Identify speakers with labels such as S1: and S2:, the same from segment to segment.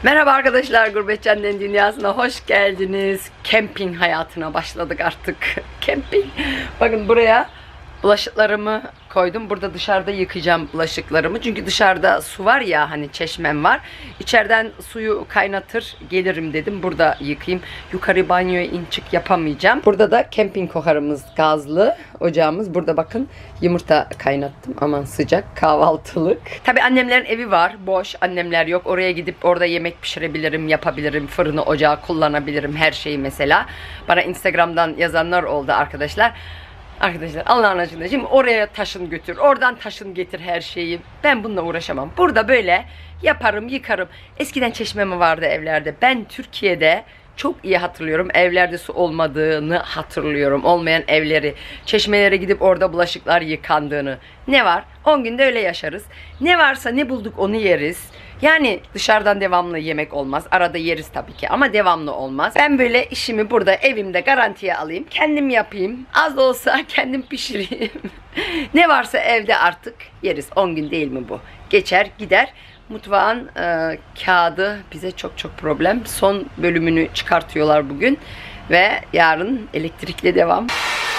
S1: Merhaba arkadaşlar, Gurbetçi Annenin Dünyası'na hoş geldiniz. Camping hayatına başladık artık. Camping. Bakın buraya bulaşıklarımı koydum. Burada dışarıda yıkayacağım bulaşıklarımı. Çünkü dışarıda su var ya, hani çeşmem var. İçeriden suyu kaynatır gelirim dedim. Burada yıkayayım. Yukarı banyoya in çık yapamayacağım. Burada da camping kokarımız, gazlı ocağımız. Burada bakın yumurta kaynattım. Aman sıcak, kahvaltılık. Tabi annemlerin evi var. Boş. Annemler yok. Oraya gidip orada yemek pişirebilirim, yapabilirim. Fırını, ocağı kullanabilirim. Her şeyi mesela. Bana Instagram'dan yazanlar oldu arkadaşlar. Arkadaşlar Allah'ın aşkına şimdi oraya taşın götür, oradan taşın getir her şeyi. Ben bununla uğraşamam. Burada böyle yaparım, yıkarım. Eskiden çeşme vardı evlerde. Ben Türkiye'de çok iyi hatırlıyorum. Evlerde su olmadığını hatırlıyorum. Olmayan evleri, çeşmelere gidip orada bulaşıklar yıkandığını. Ne var? 10 günde öyle yaşarız. Ne varsa, ne bulduk onu yeriz. Yani dışarıdan devamlı yemek olmaz. Arada yeriz tabii ki ama devamlı olmaz. Ben böyle işimi burada evimde garantiye alayım. Kendim yapayım. Az da olsa kendim pişireyim. Ne varsa evde artık yeriz. 10 gün değil mi bu? Geçer gider. Mutfağın kağıdı bize çok problem. Son bölümünü çıkartıyorlar bugün. Ve yarın elektrikle devam.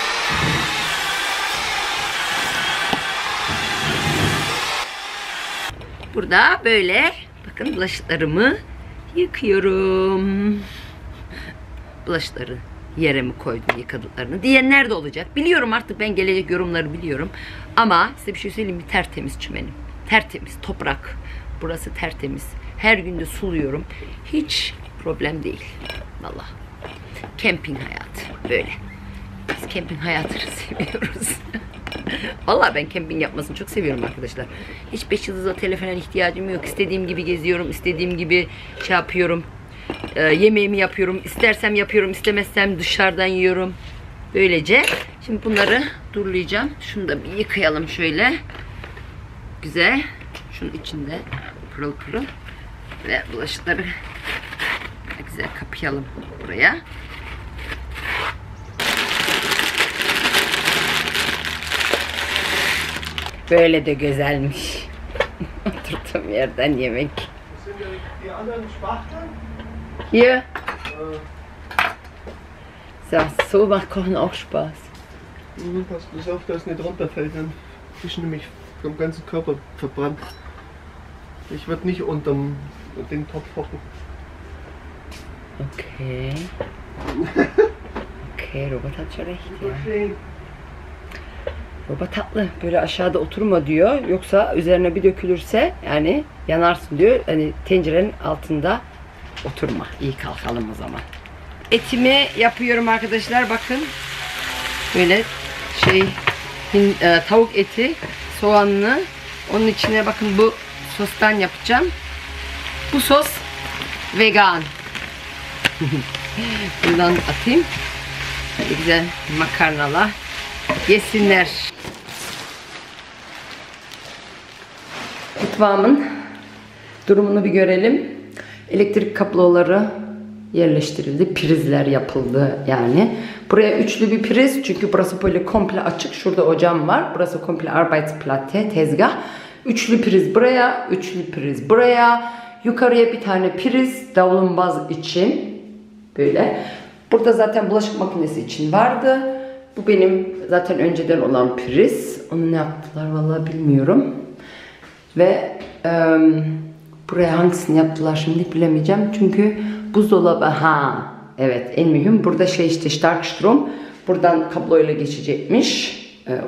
S1: Burada böyle bakın bulaşıklarımı yıkıyorum. Bulaşıkları yere mi koydum yıkadıklarını diyenler de olacak. Biliyorum artık, ben gelecek yorumları biliyorum. Ama size bir şey söyleyeyim mi? Tertemiz çimenim. Tertemiz toprak. Burası tertemiz. Her gün de suluyorum. Hiç problem değil. Vallahi. Camping hayatı böyle. Biz camping hayatını seviyoruz. Vallahi ben camping yapmasını çok seviyorum arkadaşlar. Hiç 5 yıldız otele falan ihtiyacım yok. İstediğim gibi geziyorum. İstediğim gibi şey yapıyorum. Yemeğimi yapıyorum. İstersem yapıyorum. İstemezsem dışarıdan yiyorum. Böylece. Şimdi bunları durulayacağım. Şunu da bir yıkayalım şöyle. Güzel. Şunun içinde pırıl pırıl. Ve bulaşıkları güzel kapayalım buraya. Böyle de güzelmiş. Oturduğum yerden yemek. Hier. So macht Kochen auch Spaß.
S2: Pass auf, dass es nicht runterfällt, dann bist du nämlich vom ganzen Körper verbrannt. Ich würde nicht unterm den Topf hocken.
S1: Okay. Okay, Robert hat schon recht ya. Baba tatlı, böyle aşağıda oturma diyor, yoksa üzerine bir dökülürse yani yanarsın diyor. Hani tencerenin altında oturma. İyi, kalkalım o zaman. Etimi yapıyorum arkadaşlar, bakın. Böyle tavuk eti, soğanlı. Onun içine bakın bu sostan yapacağım. Bu sos vegan. Bundan atayım. Böyle güzel makarnalar yesinler. Mutfağımın durumunu bir görelim. Elektrik kabloları yerleştirildi. Prizler yapıldı yani. Buraya üçlü bir priz. Çünkü burası böyle komple açık. Şurada ocağım var. Burası komple Arbeitsplatte, tezgah. Üçlü priz buraya. Üçlü priz buraya. Yukarıya bir tane priz. Davlumbaz için. Böyle. Burada zaten bulaşık makinesi için vardı. Bu benim zaten önceden olan priz. Onu ne yaptılar vallahi bilmiyorum. Ve buraya hangisini yaptılar şimdi bilemeyeceğim. Çünkü buzdolabı, evet, en mühim burada işte Starkstrom. Buradan kabloyla geçecekmiş.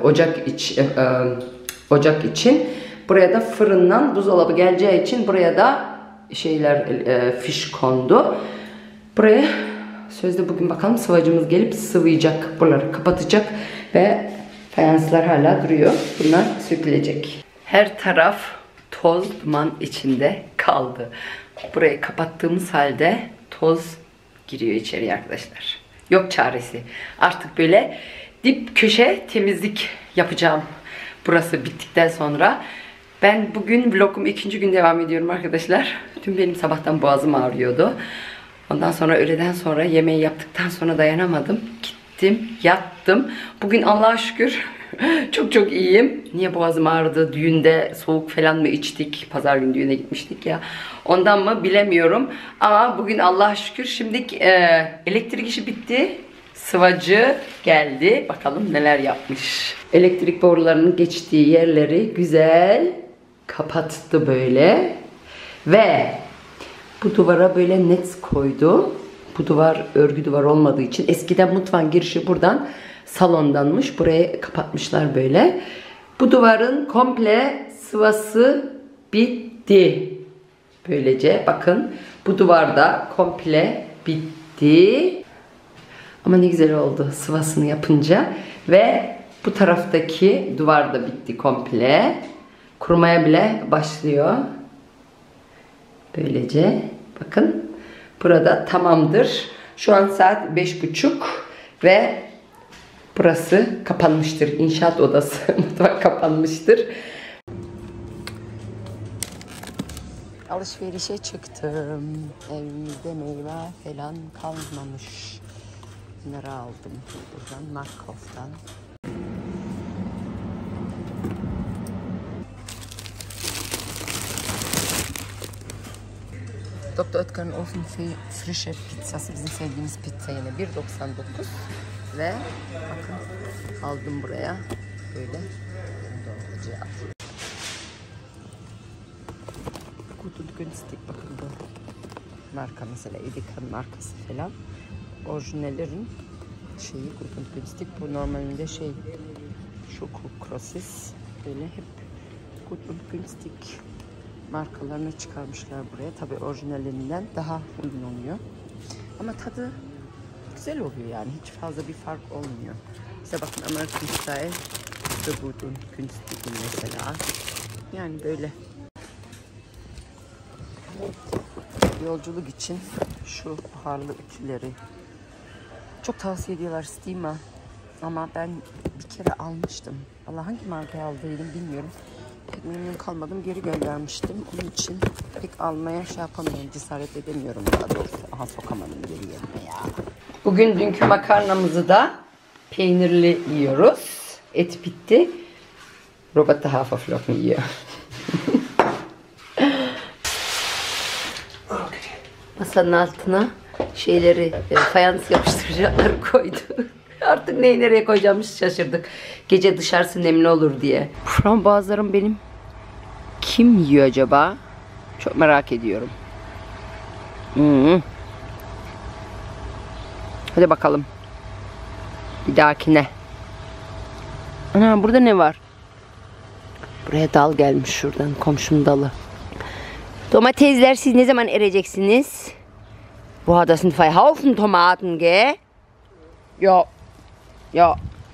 S1: Ocak için. Buraya da fırından buzdolabı geleceği için buraya da fiş kondu. Buraya sözde bugün bakalım sıvacımız gelip sıvayacak. Buraları kapatacak ve fayanslar hala duruyor. Bunlar sökülecek. Her taraf toz duman içinde kaldı. Burayı kapattığımız halde toz giriyor içeriye arkadaşlar. Yok çaresi. Artık böyle dip köşe temizlik yapacağım. Burası bittikten sonra. Ben bugün vlogum 2. gün devam ediyorum arkadaşlar. Dün benim sabahtan boğazım ağrıyordu. Ondan sonra öğleden sonra yemeği yaptıktan sonra dayanamadım. Gittim, yattım. Bugün Allah'a şükür Çok çok iyiyim. Niye boğazım ağrıdı? Düğünde soğuk falan mı içtik? Pazar günü düğüne gitmiştik ya. Ondan mı bilemiyorum. Ama bugün Allah'a şükür şimdi elektrik işi bitti. Sıvacı geldi. Bakalım neler yapmış. Elektrik borularının geçtiği yerleri güzel kapattı böyle. Ve bu duvara böyle net koydu. Bu duvar örgü duvar olmadığı için eskiden mutfağın girişi buradan salondanmış. Buraya kapatmışlar böyle. Bu duvarın komple sıvası bitti. Böylece bakın bu duvarda komple bitti. Ama ne güzel oldu sıvasını yapınca. Ve bu taraftaki duvar da bitti komple. Kurumaya bile başlıyor. Böylece bakın burada tamamdır. Şu an saat 5:30 ve burası kapanmıştır. İnşaat odası mutfak kapanmıştır. Alışverişe çıktım. Evimizde meyve falan kalmamış. Bunları aldım buradan Markov'dan. Dr. Oetker'in Ofen frische pizzası, bizim sevdiğimiz pizza yine 1,99 ve bakın aldım buraya böyle Gut und günstig, bakın bu marka mesela Edeka'nın markası falan, orijinallerin şeyi Gut und günstig, bu normalinde şey Schoko Krosses, böyle hep Gut und günstig markalarını çıkarmışlar buraya. Tabi orijinalinden daha uygun oluyor. Ama tadı güzel oluyor yani. Hiç fazla bir fark olmuyor. İşte bakın American Style The Good und Günstig mesela. Yani böyle. Yolculuk için şu buharlı ütüleri çok tavsiye ediyorlar Steam'a. Ama ben bir kere almıştım. Allah hangi markayı aldıydım bilmiyorum. Pek memnun kalmadım, geri göndermiştim. Onun için pek almaya şey yapamıyorum, cesaret edemiyorum daha doğrusu. Aha, sokamadım geri yerine ya. Bugün dünkü makarnamızı da peynirli yiyoruz. Et bitti. Robert da Haferflocken yiyor. Masanın altına şeyleri, fayans yapıştırıcıları koydu. Artık neyi nereye koyacağımızı şaşırdık. Gece dışarısı nemli olur diye. Frambuazlarım benim. Kim yiyor acaba? Çok merak ediyorum. Hadi bakalım. Bir dahakine. Ana, burada ne var? Buraya dal gelmiş şuradan. Komşunun dalı. Domatesler siz ne zaman ereceksiniz? Boah, das sind zwei Haufen Tomaten, gell? Ja. Ya.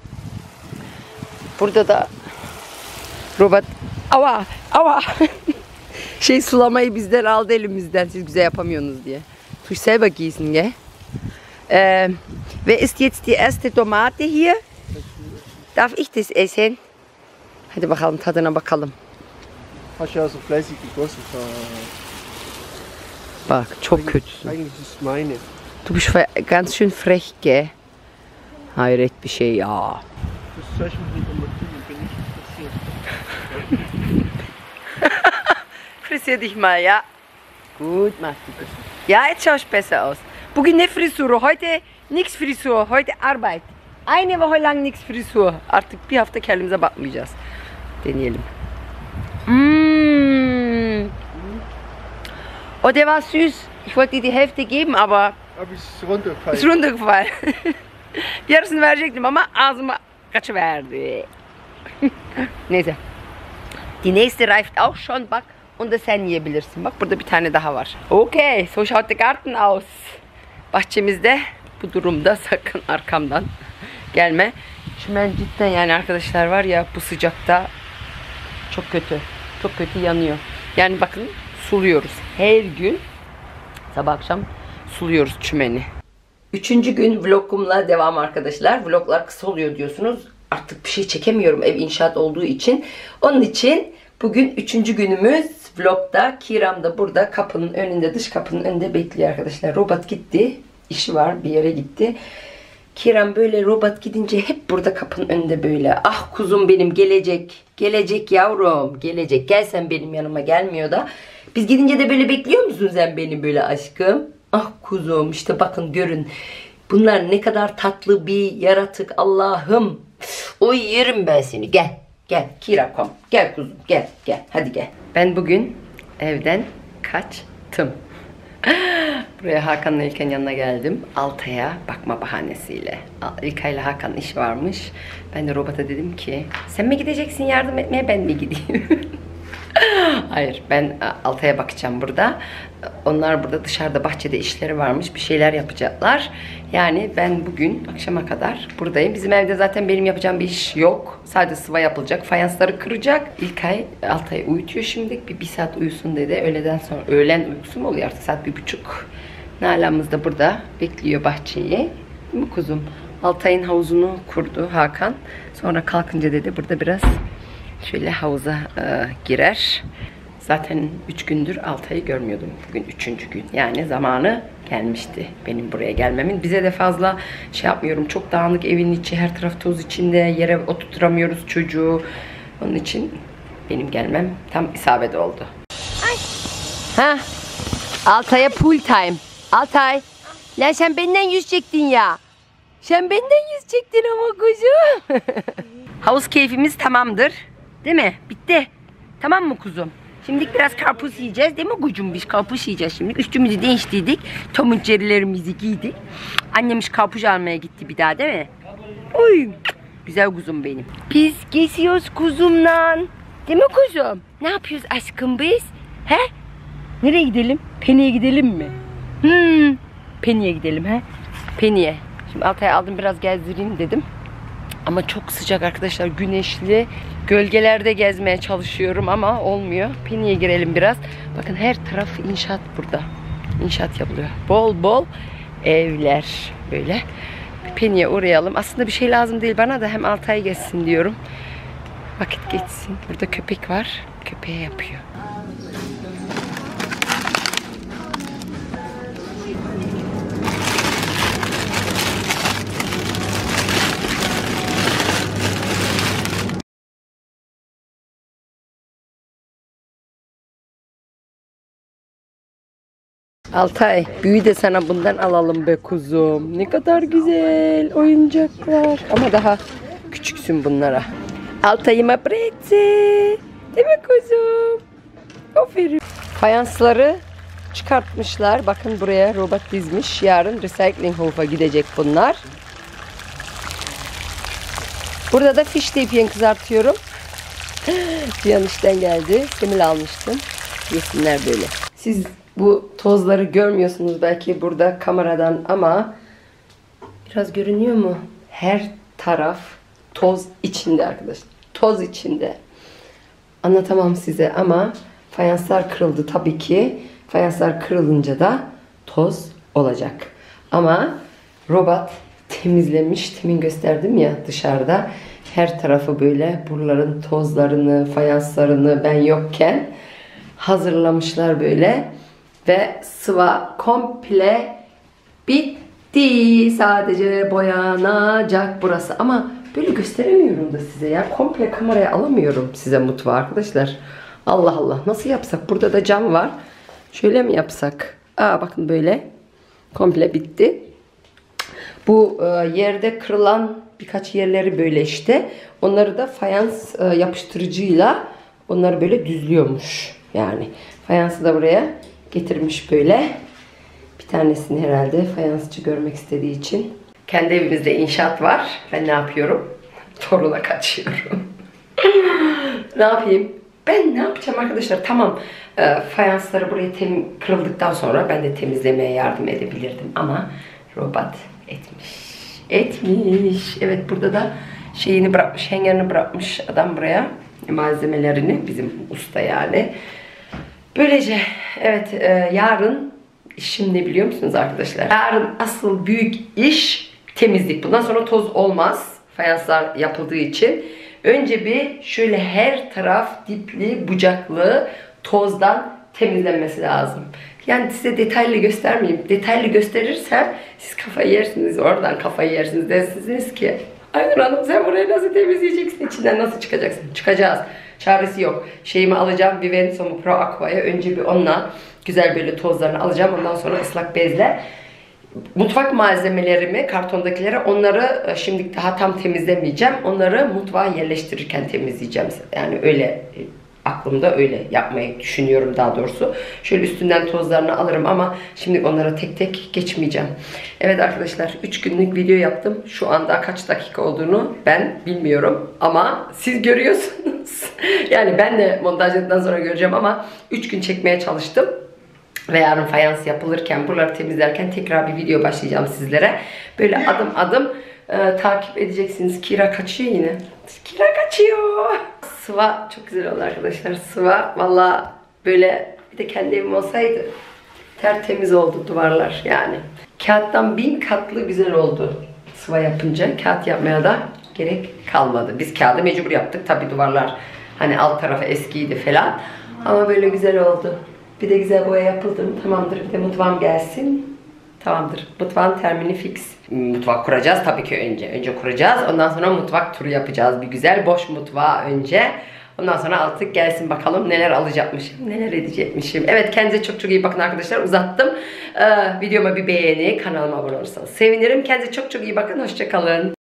S1: Burada da Robert ava şey sulamayı bizden aldı elimizden, siz güzel yapamıyorsunuz diye. Tuş selber gießen, gell? Wer isst jetzt die erste Tomate hier? Darf ich das essen? Hadi bakalım, tadına bakalım.
S2: Hast ja so fleißig gegossen.
S1: Bak, çok kötüsün.
S2: Eigentlich ist meine.
S1: Du bist ganz schön frech, gell? Hayret bir şey ya.
S2: Das Zeichen von Tomaten bin ich interessiert.
S1: Frisier dich mal, ja. Gut, machst du das. Ja, jetzt schaust du besser aus. Bugün ne Frisur? Heute nix Frisur, heute Arbeit. Eine Woche lang nix Frisur. Artık bir hafta kendimize bakmayacağız. Deneyelim. Oh, der war süß. Ich wollte dir die Hälfte geben, aber
S2: ist runtergefallen.
S1: ist runtergefallen. Yarısını verecektim ama ağzıma kaçıverdi. Neyse. Die nächste reift auch schon, bak. Onu da sen yiyebilirsin. Bak, burada bir tane daha var. Okay, so schaut der Garten aus. Bahçemizde bu durumda, sakın arkamdan gelme. Çimen cidden yani arkadaşlar var ya, bu sıcakta çok kötü. Çok kötü yanıyor. Yani bakın, suluyoruz. Her gün sabah akşam suluyoruz çimeni. 3. gün vlogumla devam arkadaşlar. Vloglar kısa oluyor diyorsunuz. Artık bir şey çekemiyorum ev inşaat olduğu için. Onun için bugün 3. günümüz vlogda. Kiram da burada kapının önünde, dış kapının önünde bekliyor arkadaşlar. Robot gitti. İşi var, bir yere gitti. Kiram böyle robot gidince hep burada kapının önünde böyle. Ah kuzum benim gelecek. Gelecek yavrum. Gelecek. Gel sen benim yanıma, gelmiyor da. Biz gidince de böyle bekliyor musun sen beni böyle aşkım? Ah kuzum işte bakın görün. Bunlar ne kadar tatlı bir yaratık Allah'ım. Oy yerim ben seni. Gel. Gel Kiram kom. Gel kuzum gel gel. Hadi gel. Ben bugün evden kaçtım. Buraya Hakan'la İlkay'ın yanına geldim. Altay'a bakma bahanesiyle. İlkay'la Hakan iş varmış. Ben de robota dedim ki sen mi gideceksin yardım etmeye, ben mi gideyim? Hayır, ben Altay'a bakacağım burada. Onlar burada dışarıda bahçede işleri varmış. Bir şeyler yapacaklar. Yani ben bugün akşama kadar buradayım. Bizim evde zaten benim yapacağım bir iş yok. Sadece sıva yapılacak. Fayansları kıracak. İlkay Altay'ı uyutuyor şimdilik. Bir saat uyusun dedi. Öğleden sonra. Öğlen uykusu mu oluyor artık? Saat 1:30. Nalan'ımız da burada bekliyor bahçeyi. Değil mi kuzum? Altay'ın havuzunu kurdu Hakan. Sonra kalkınca dedi burada biraz şöyle havuza girer. Zaten 3 gündür Altay'ı görmüyordum. Bugün 3. gün. Yani zamanı gelmişti benim buraya gelmemin. Bize de fazla şey yapmıyorum. Çok dağınık evin içi. Her taraf toz içinde. Yere oturtamıyoruz çocuğu. Onun için benim gelmem tam isabet oldu. Ay. Ha. Altay'a pool time. Altay. Lan sen benden yüz çektin ya. Sen benden yüz çektin ama kuzum. Havuz keyfimiz tamamdır. Değil mi? Bitti. Tamam mı kuzum? Şimdi biraz karpuz yiyeceğiz değil mi kucum? Biz karpuz yiyeceğiz şimdi. Üstümüzü değiştirdik. Tom Jerry'lerimizi giydik. Annemiş karpuz almaya gitti bir daha değil mi? Oy. Güzel kuzum benim. Biz geziyoruz kuzumla. Değil mi kuzum? Ne yapıyoruz aşkım biz? He? Nereye gidelim? Penny'e gidelim mi? Penny'e gidelim he? Penny'e. Şimdi Altay'a aldım biraz gezdireyim dedim. Ama çok sıcak arkadaşlar, güneşli. Gölgelerde gezmeye çalışıyorum ama olmuyor. Penny'e girelim biraz. Bakın her taraf inşaat burada. İnşaat yapılıyor. Bol bol evler böyle. Penny'e uğrayalım. Aslında bir şey lazım değil bana da, hem Altay gezsin diyorum. Vakit geçsin. Burada köpek var. Köpeğe yapıyor. Altay, büyü de sana bundan alalım be kuzum. Ne kadar güzel oyuncaklar. Ama daha küçüksün bunlara. Altay'ıma brezi. Değil mi kuzum? Aferin. Fayansları çıkartmışlar. Bakın buraya robot dizmiş. Yarın Recycling Hof'a gidecek bunlar. Burada da fish tape'ini kızartıyorum. Bir an işten geldi. Semil almıştım. Yesinler böyle. Siz bu tozları görmüyorsunuz belki burada kameradan ama biraz görünüyor mu? Her taraf toz içinde arkadaşlar. Toz içinde. Anlatamam size ama fayanslar kırıldı tabii ki. Fayanslar kırılınca da toz olacak. Ama robot temizlemiş. Temin gösterdim ya dışarıda. Her tarafı böyle buraların tozlarını, fayanslarını ben yokken hazırlamışlar böyle. Ve sıva komple bitti. Sadece boyanacak burası. Ama böyle gösteremiyorum da size ya. Komple kameraya alamıyorum size mutfağı arkadaşlar. Allah Allah. Nasıl yapsak? Burada da cam var. Şöyle mi yapsak? Bakın böyle. Komple bitti. Bu yerde kırılan birkaç yerleri böyle işte. Onları da fayans yapıştırıcıyla onları böyle düzlüyormuş. Yani fayansı da buraya getirmiş böyle. Bir tanesini herhalde fayansçı görmek istediği için. Kendi evimizde inşaat var. Ben ne yapıyorum? Toruna kaçıyorum. Ne yapayım? Ben ne yapacağım arkadaşlar? Tamam. Fayansları buraya kırıldıktan sonra ben de temizlemeye yardım edebilirdim. Ama robot etmiş. Etmiş. Evet, burada da şeyini bırakmış. Hengerini bırakmış adam buraya. Malzemelerini. Bizim usta yani. Böylece evet, yarın işim ne biliyor musunuz arkadaşlar? Yarın asıl büyük iş temizlik. Bundan sonra toz olmaz. Fayanslar yapıldığı için. Önce bir şöyle her taraf dipli, bucaklı tozdan temizlenmesi lazım. Yani size detaylı göstermeyeyim. Detaylı gösterirsem siz kafayı yersiniz. Oradan kafayı yersiniz. Dersiniz ki Aynur Hanım sen burayı nasıl temizleyeceksin? İçinden nasıl çıkacaksın? Çıkacağız. Çaresi yok. Şeyimi alacağım. Vivenso'mu Pro Aqua'ya. Önce bir onunla güzel böyle tozlarını alacağım. Ondan sonra ıslak bezle mutfak malzemelerimi, kartondakileri, onları şimdi daha tam temizlemeyeceğim. Onları mutfağa yerleştirirken temizleyeceğim. Yani öyle aklımda öyle yapmayı düşünüyorum daha doğrusu. Şöyle üstünden tozlarını alırım ama şimdi onlara tek tek geçmeyeceğim. Evet arkadaşlar 3 günlük video yaptım. Şu anda kaç dakika olduğunu ben bilmiyorum ama siz görüyorsunuz. Yani ben de montajladıktan sonra göreceğim ama 3 gün çekmeye çalıştım. Ve yarın fayans yapılırken, buraları temizlerken tekrar bir video başlayacağım sizlere. Böyle adım adım takip edeceksiniz. Kira kaçıyor yine. Kira kaçıyor. Sıva çok güzel oldu arkadaşlar. Sıva valla böyle bir de kendi evim olsaydı tertemiz oldu duvarlar yani. Kağıttan 1000 katlı güzel oldu. Sıva yapınca kağıt yapmaya da gerek kalmadı. Biz kağıdı mecbur yaptık. Tabi duvarlar hani alt tarafı eskiydi falan. Ama böyle güzel oldu. Bir de güzel boya yapıldı mı tamamdır. Bir de mutfağım gelsin. Tamamdır. Mutfağın termini fix. Mutfak kuracağız tabii ki önce. Önce kuracağız. Ondan sonra mutfak turu yapacağız. Bir güzel boş mutfağı önce. Ondan sonra artık gelsin bakalım neler alacakmışım. Neler edecekmişim. Evet kendinize çok çok iyi bakın arkadaşlar. Uzattım. Videoma bir beğeni. Kanalıma abone olursanız sevinirim. Kendinize çok çok iyi bakın. Hoşça kalın.